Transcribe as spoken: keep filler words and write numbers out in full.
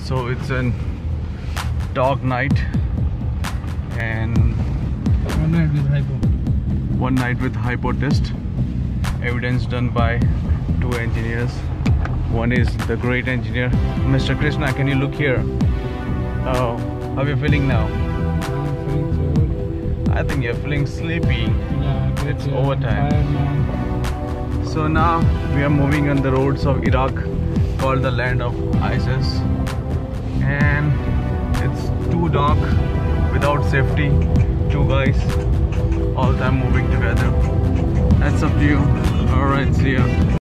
So it's a dog night and one night with hypo. One night with hypo test. Evidence done by two engineers. One is the great engineer, Mister Krishna. Can you look here? Oh, how are you feeling now? I'm feeling so good. I think you're feeling sleepy. Yeah, It's yeah, overtime. I'm tired, man. So now we are moving on the roads of Iraq, called the land of ISIS, and it's too dark without safety. Two guys all time moving together. That's up to you. Alright, see ya.